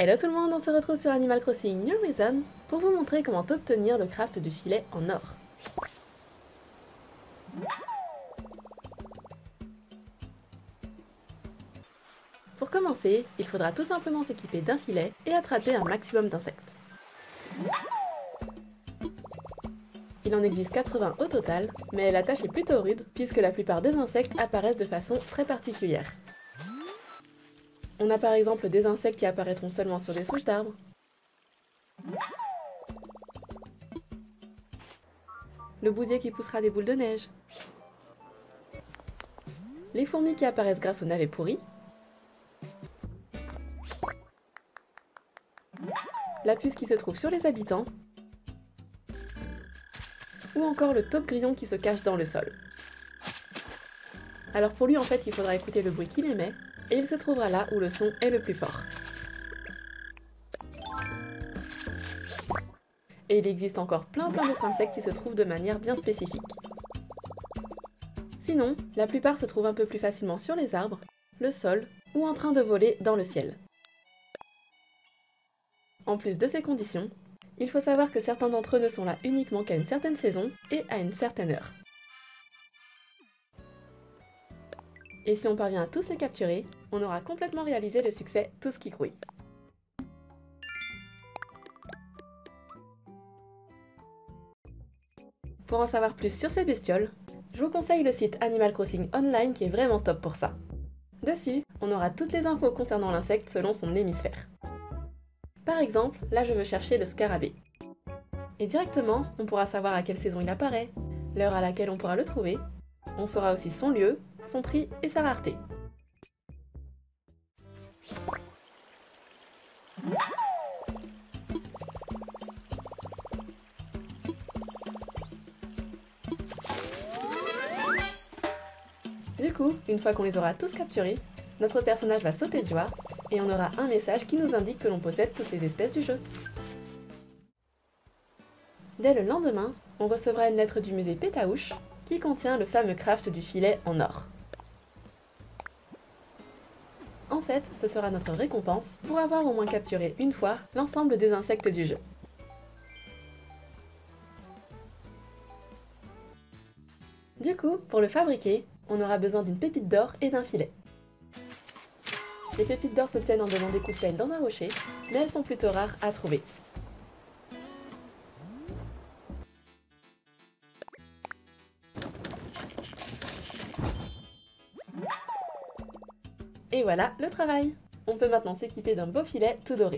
Hello tout le monde, on se retrouve sur Animal Crossing New Horizons pour vous montrer comment obtenir le craft du filet en or. Pour commencer, il faudra tout simplement s'équiper d'un filet et attraper un maximum d'insectes. Il en existe 80 au total, mais la tâche est plutôt rude puisque la plupart des insectes apparaissent de façon très particulière. On a par exemple des insectes qui apparaîtront seulement sur des souches d'arbres, le bousier qui poussera des boules de neige, les fourmis qui apparaissent grâce aux navets pourris, la puce qui se trouve sur les habitants, ou encore le taupe grillon qui se cache dans le sol. Alors pour lui en fait il faudra écouter le bruit qu'il émet, et il se trouvera là où le son est le plus fort. Et il existe encore plein d'autres insectes qui se trouvent de manière bien spécifique. Sinon, la plupart se trouvent un peu plus facilement sur les arbres, le sol ou en train de voler dans le ciel. En plus de ces conditions, il faut savoir que certains d'entre eux ne sont là uniquement qu'à une certaine saison et à une certaine heure. Et si on parvient à tous les capturer, on aura complètement réalisé le succès Tous qui grouille. Pour en savoir plus sur ces bestioles, je vous conseille le site Animal Crossing Online qui est vraiment top pour ça. Dessus, on aura toutes les infos concernant l'insecte selon son hémisphère. Par exemple, là je veux chercher le scarabée. Et directement, on pourra savoir à quelle saison il apparaît, l'heure à laquelle on pourra le trouver, on saura aussi son lieu, son prix et sa rareté. Du coup, une fois qu'on les aura tous capturés, notre personnage va sauter de joie et on aura un message qui nous indique que l'on possède toutes les espèces du jeu. Dès le lendemain, on recevra une lettre du musée Pétaouche qui contient le fameux craft du filet en or. En fait, ce sera notre récompense pour avoir au moins capturé une fois l'ensemble des insectes du jeu. Du coup, pour le fabriquer, on aura besoin d'une pépite d'or et d'un filet. Les pépites d'or s'obtiennent en donnant des coups de pelle dans un rocher, mais elles sont plutôt rares à trouver. Et voilà le travail! On peut maintenant s'équiper d'un beau filet tout doré.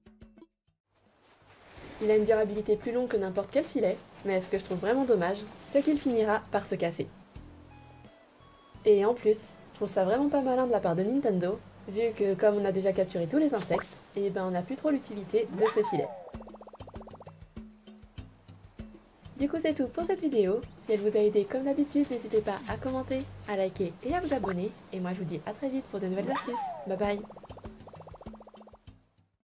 Il a une durabilité plus longue que n'importe quel filet, mais ce que je trouve vraiment dommage, c'est qu'il finira par se casser. Et en plus, je trouve ça vraiment pas malin de la part de Nintendo, vu que comme on a déjà capturé tous les insectes, et ben on n'a plus trop l'utilité de ce filet. Du coup c'est tout pour cette vidéo. Si elle vous a aidé comme d'habitude, n'hésitez pas à commenter, à liker et à vous abonner. Et moi je vous dis à très vite pour de nouvelles astuces. Bye bye!